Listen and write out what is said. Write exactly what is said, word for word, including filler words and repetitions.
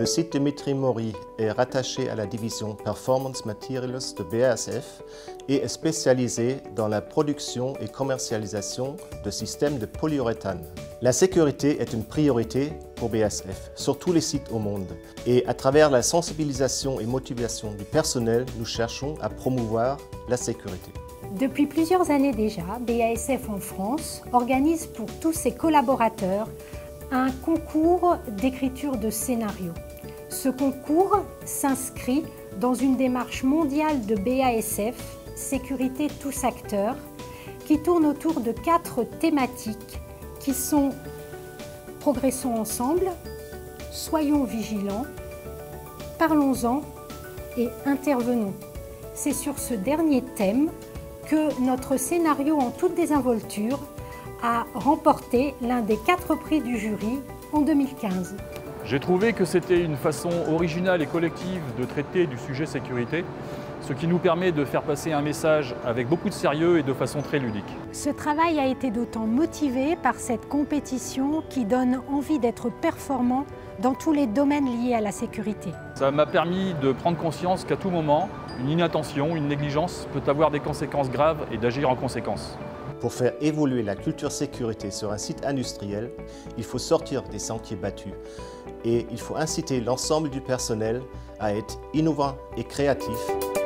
Le site Dimitri Maury est rattaché à la division Performance Materials de B A S F et est spécialisé dans la production et commercialisation de systèmes de polyuréthane. La sécurité est une priorité pour B A S F sur tous les sites au monde et à travers la sensibilisation et motivation du personnel, nous cherchons à promouvoir la sécurité. Depuis plusieurs années déjà, B A S F en France organise pour tous ses collaborateurs un concours d'écriture de scénarios. Ce concours s'inscrit dans une démarche mondiale de B A S F, Sécurité tous acteurs, qui tourne autour de quatre thématiques qui sont Progressons ensemble, Soyons vigilants, Parlons-en et Intervenons. C'est sur ce dernier thème que notre scénario en toute désinvolture a remporté l'un des quatre prix du jury en deux mille quinze. J'ai trouvé que c'était une façon originale et collective de traiter du sujet sécurité, ce qui nous permet de faire passer un message avec beaucoup de sérieux et de façon très ludique. Ce travail a été d'autant motivé par cette compétition qui donne envie d'être performant dans tous les domaines liés à la sécurité. Ça m'a permis de prendre conscience qu'à tout moment, une inattention, une négligence peut avoir des conséquences graves et d'agir en conséquence. Pour faire évoluer la culture sécurité sur un site industriel, il faut sortir des sentiers battus et il faut inciter l'ensemble du personnel à être innovant et créatif.